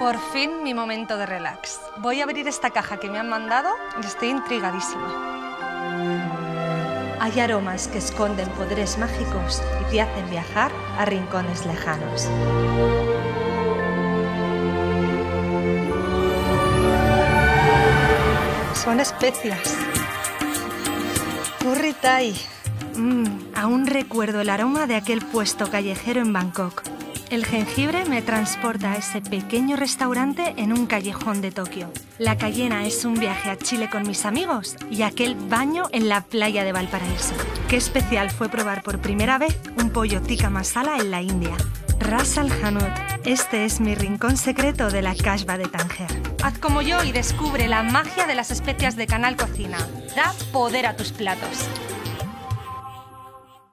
Por fin mi momento de relax. Voy a abrir esta caja que me han mandado y estoy intrigadísima. Hay aromas que esconden poderes mágicos y te hacen viajar a rincones lejanos. Son especias. Curry Thai. Aún recuerdo el aroma de aquel puesto callejero en Bangkok. El jengibre me transporta a ese pequeño restaurante en un callejón de Tokio. La cayena es un viaje a Chile con mis amigos y aquel baño en la playa de Valparaíso. Qué especial fue probar por primera vez un pollo tikka masala en la India. Ras Al Hanout. Este es mi rincón secreto de la Kasbah de Tánger. Haz como yo y descubre la magia de las especias de Canal Cocina. Da poder a tus platos.